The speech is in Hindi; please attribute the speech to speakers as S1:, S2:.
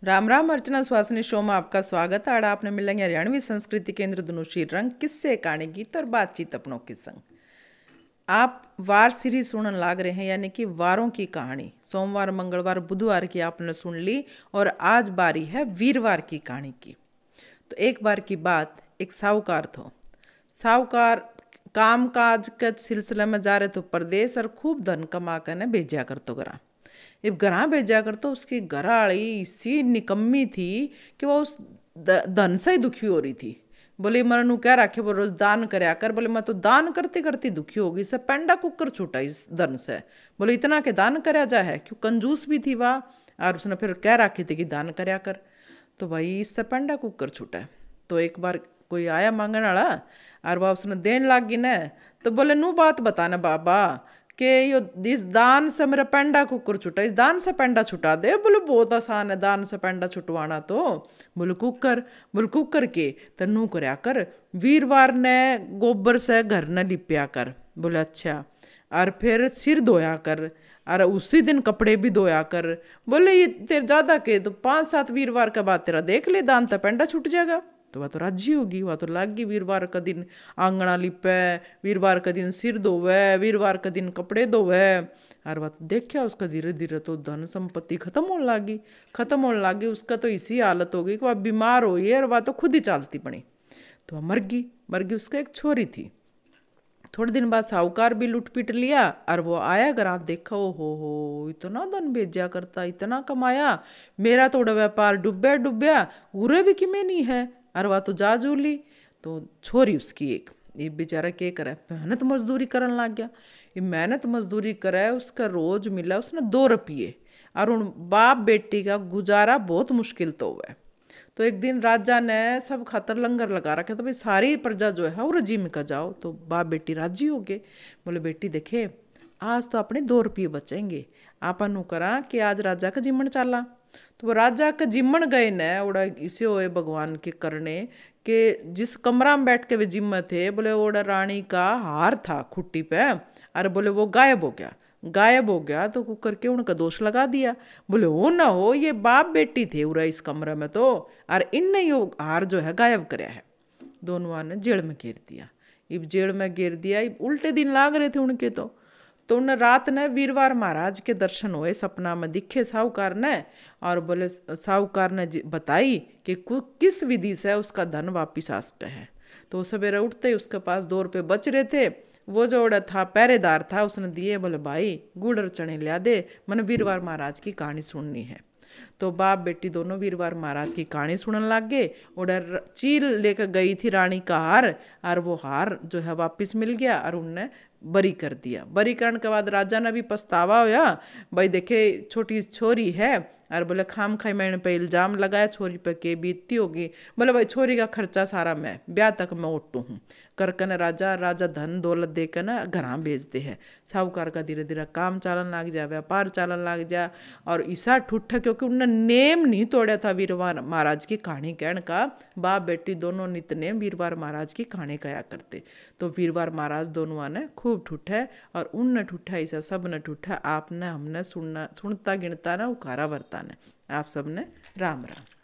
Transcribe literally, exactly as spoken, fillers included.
S1: राम राम अर्चना सुहासिनी शो में आपका स्वागत है। आड़ा आपने मिलेंगे हरियाणवी संस्कृति केंद्र धनुषी रंग किस्से कहानी गीत और बातचीत अपनों के संग। आप वार सीरीज सुनने लाग रहे हैं, यानी कि वारों की कहानी। सोमवार मंगलवार बुधवार की आपने सुन ली और आज बारी है वीरवार की कहानी की। तो एक बार की बात, एक साहूकार था। साहूकार काम काज के सिलसिले में जा रहे तो प्रदेश और खूब धन कमा कर ने भेजा कर तो गरा जब घरा भेजा कर तो उसकी घरवाली इसी निकम्मी थी कि वो उस धन से ही दुखी हो रही थी। बोले मैंने नू क्या रखे, बोल रोज दान करया कर। बोले मैं तो दान करते करते दुखी हो गई, सब पेंडा कुकर छूटा इस धन से। बोले इतना के दान करया जा है, क्यों कंजूस भी थी वाह। और उसने फिर क्या रखी थी कि दान करया कर, तो भाई इससे पेंडा कुकर छूटा। तो एक बार कोई आया मांगने वाला और वह उसने देन लाग गई न, तो बोले नू बात बताना बाबा कि यो इस दान से मेरा पेंडा कुकर छुटा, इस दान से पेंडा छुटा दे। बोले बहुत आसान है दान से पेंडा छुटवाना तो। बोले कुकर, बोले कुकर के तो नू करया कर, वीरवार ने गोबर से घर न लिपया कर। बोले अच्छा, और फिर सिर धोया कर और उसी दिन कपड़े भी धोया कर। बोले ये तेरे ज़्यादा के तो पाँच सात वीरवार के बाद तेरा देख ले दान तो पेंडा छूट जाएगा। तो वह तो राजी होगी, वह तो लाग गई। वीरवार का दिन आंगना लिपे, वीरवार का दिन सिर धोवे, वीरवार का दिन कपड़े धोवे। और वह देखा उसका धीरे धीरे तो धन संपत्ति खत्म होने लगी, खत्म होने लगी। उसका तो इसी हालत हो गई कि वह बीमार हो गई और वह तो खुद ही चलती पड़ी। तो वह मर गई, मर गई। उसका एक छोरी थी। थोड़े दिन बाद साहूकार भी लूट पीट लिया और वो आया घर, देखा ओ हो हो इतना धन भेजा करता, इतना कमाया, मेरा थोड़ा व्यापार डूबया डूबया, उरे भी किमें नहीं है। और वह तो जा जूली। तो छोरी उसकी एक, ये बेचारा क्या करे, मेहनत मजदूरी करने लग गया। ये मेहनत मजदूरी करे, उसका रोज मिला उसने दो रुपये। और उन बाप बेटी का गुजारा बहुत मुश्किल तो हुआ। तो एक दिन राजा ने सब खातर लंगर लगा रखा, तो भाई सारी प्रजा जो है वो रजीम का जाओ। तो बाप बेटी राजी हो गए। बोले बेटी देखे आज तो अपने दो रुपये बचेंगे, आपन नु करा कि आज राजा का जिम्मन चाला। तो वो राजा का जिम्मन गए न, उड़ा इसे होए भगवान के करने कि जिस कमरा में बैठ के वे जिम्म थे, बोले ओड़ा रानी का हार था खुट्टी पे, अरे बोले वो गायब हो गया। गायब हो गया तो कुकर के उनका दोष लगा दिया। बोले हो ना हो, ये बाप बेटी थे उरा इस कमरे में तो, और इनने यो हार जो है गायब कराया है। दोनों ने जेल में घेर दिया। इब जेल में घेर दिया, इब उल्टे दिन लाग रहे थे उनके तो तो उन रात ने वीरवार महाराज के दर्शन हुए, सपना में दिखे साहूकार ने। और बोले साहूकार ने बताई कि किस विधि से उसका धन वापिस आ सकता है। तो सवेरे उठते ही उसके पास दो रुपये बच रहे थे। वो जो उड़ा था पहरेदार था, उसने दिए। बोले भाई गुड़ और चने लिया दे, मैंने वीरवार महाराज की कहानी सुननी है। तो बाप बेटी दोनों वीरवार महाराज की कहानी सुनने लग गए। उधर चील लेकर गई थी रानी का हार, और वो हार जो है वापस मिल गया और उनने बरी कर दिया। बरी करने के बाद राजा ने भी पछतावा होया, भाई देखे छोटी छोरी है, और बोले खाम खाई मैंने पे इल्ज़ाम लगाया छोरी पे के बीतती होगी। बोले भाई छोरी का खर्चा सारा मैं ब्याह तक मैं ओटू हूँ करके न राजा राजा धन दौलत देकर न घरा भेजते हैं। साहूकार का धीरे धीरे काम चालन लग जा, व्यापार चालन लग जा। और ईसा ठुठ क्योंकि उनने नेम नहीं तोड़ा था वीरवार महाराज की कहानी कहने का। बाप बेटी दोनों नितनेम वीरवार महाराज की कहानी कहा करते। तो वीरवार महाराज दोनों ने खूब ठुठा, और उनने ठुठा ऐसा सब ने ठुठा। आपने हमने सुनना सुनता गिनता ना उखारा वरता ने। आप सबने राम राम।